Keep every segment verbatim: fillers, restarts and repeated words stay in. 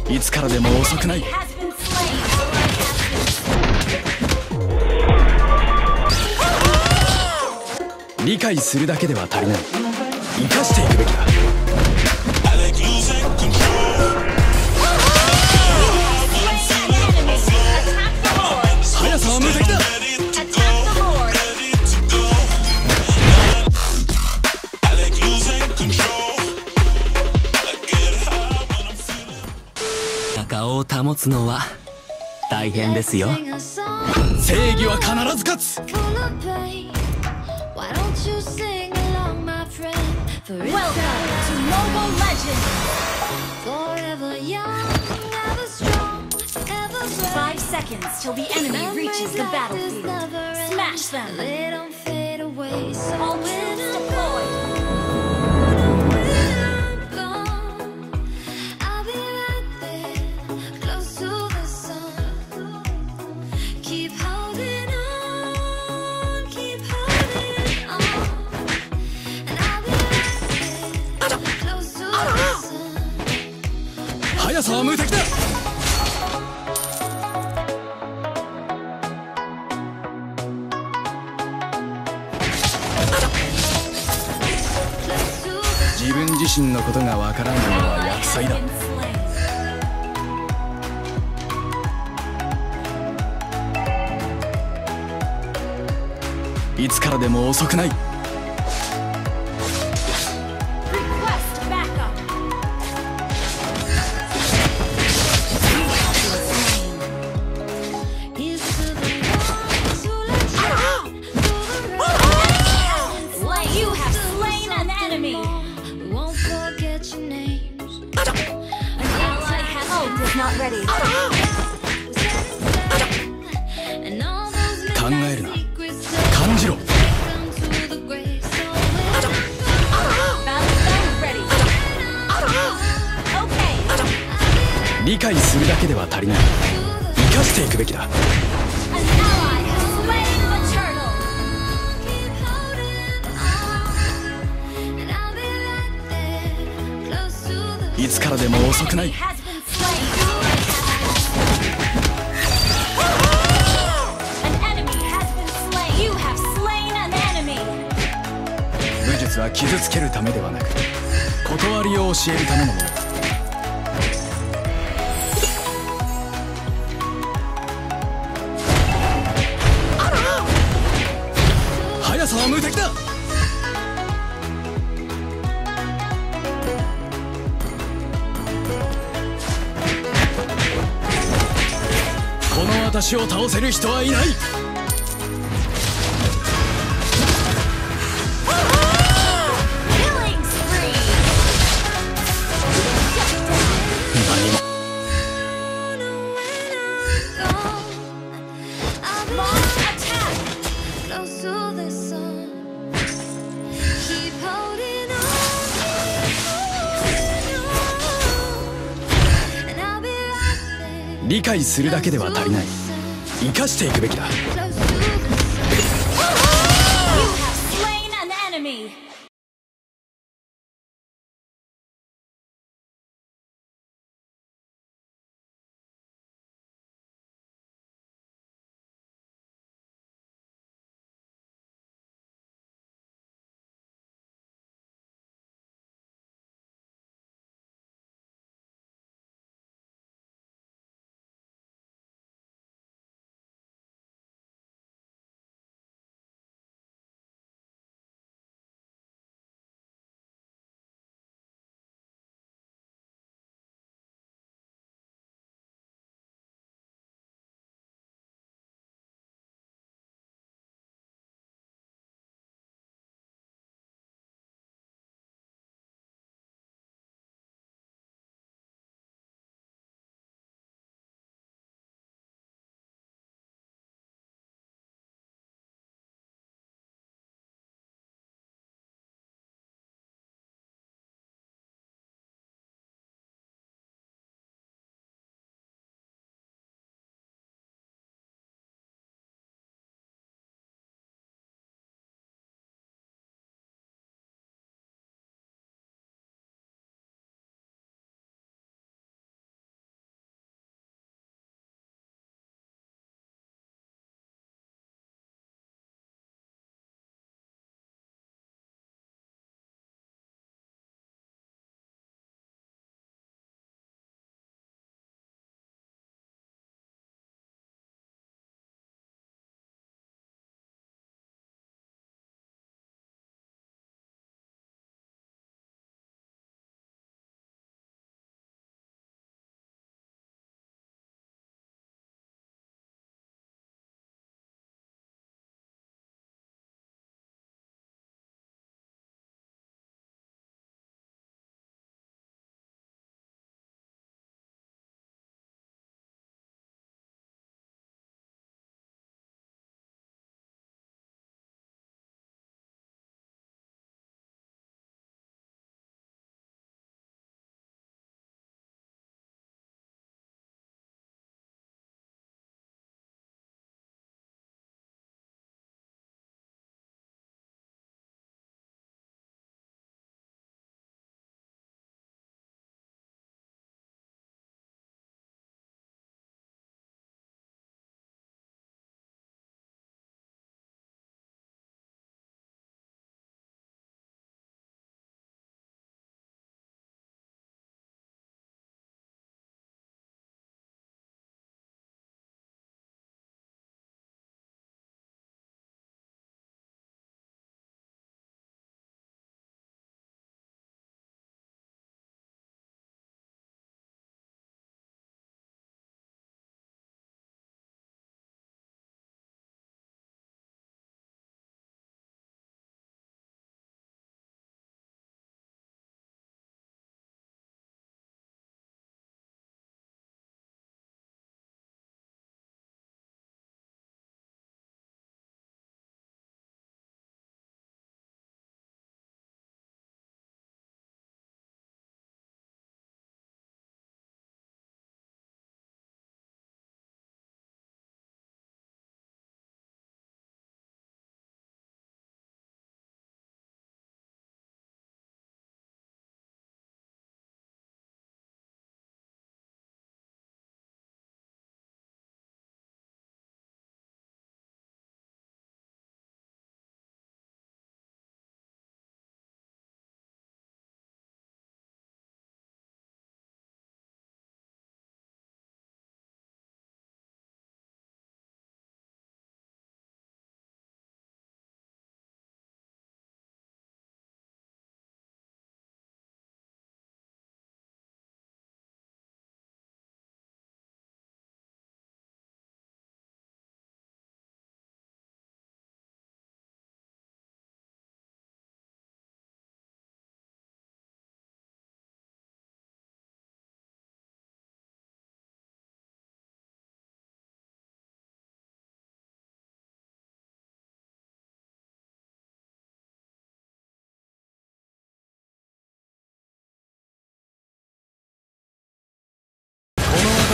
いつからでも遅くない。理解するだけでは足りない。生かしていくべきだ。速さは無敵だ。 中を保つのは大変ですよ。 正義は必ず勝つ。 Five seconds till the enemy reaches the battlefield. Smash them. All troops deployed. 「速さは無敵だ」自分自身のことがわからないのは厄災だ。いつからでも遅くない。 Not ready. 考えるな、感じろ。理解するだけでは足りない。生かしていくべきだ。いつからでも遅くない。武術は傷つけるためではなく、断りを教えるためのもの。速さは無敵だ。この私を倒せる人はいない。理解するだけでは足りない。生かしていくべきだ。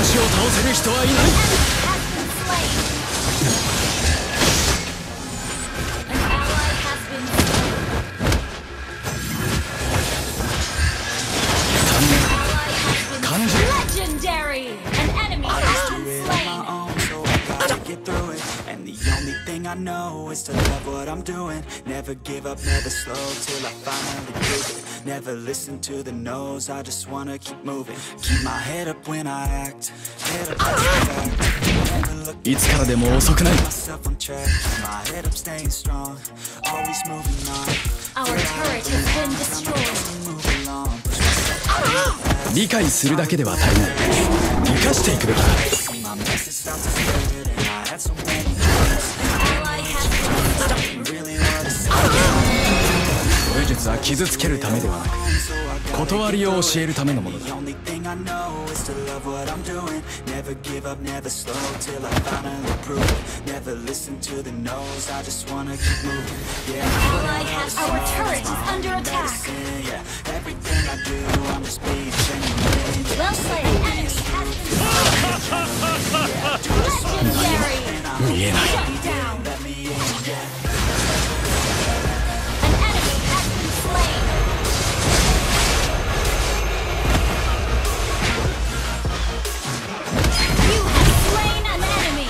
私を倒せる人はいない。 Legendary! An enemy has been slain! Get through it, and the only thing I know is to love what I'm doing. Never give up, never slow till I finally prove it. Never listen to the no's, I just wanna keep moving. Keep my head up when I act. Head up, never look いつからでも遅くない。 myself on track. Keep my head up, staying strong. Always moving on. Our turret has been destroyed. Move along. 理解するだけでは足りない。生かしていくべきだ。 See my message start to spread, and I had so many dreams. Ally has been slain. Really wanna say. 武術は傷つけるためではなく、断りを教えるためのものだ。 The only thing I know is to love what I'm doing. Never give up, never slow till I finally prove it. Never listen to the no's, I just wanna keep moving. Yeah, Ally has our turret is under attack. yeah. Everything I do, I'm just being genuine. Well played. Enemy has been slain. Legendary! 見えない。 Shut down! Let me in, yeah. An enemy has been slain. You have slain an enemy.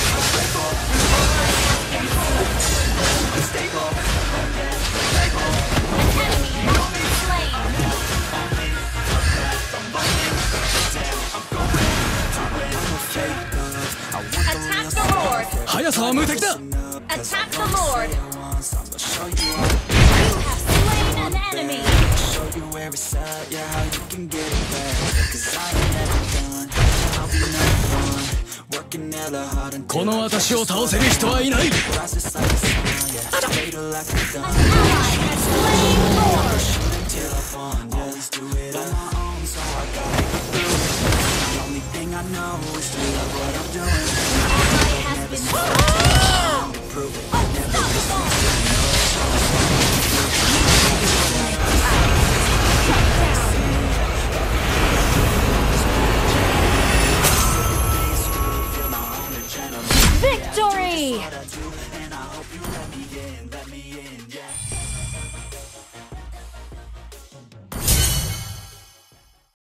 An enemy has been slain. Attack the Lord. 速さは無敵だ。 Attack the Lord. You have slain an enemy. Show you where it's at, yeah, how you can get it back. Cause I ain't never done, I'll be number one. Working hella hard until この私を倒せる人はいない。 I rise just like the sun, yeah. Fatal like a gun. An ally has slain Lord. Till I fall, yeah. Always do it on my own, so I gotta get through it. The only thing I know is to love what I'm doing. Ally has been slain.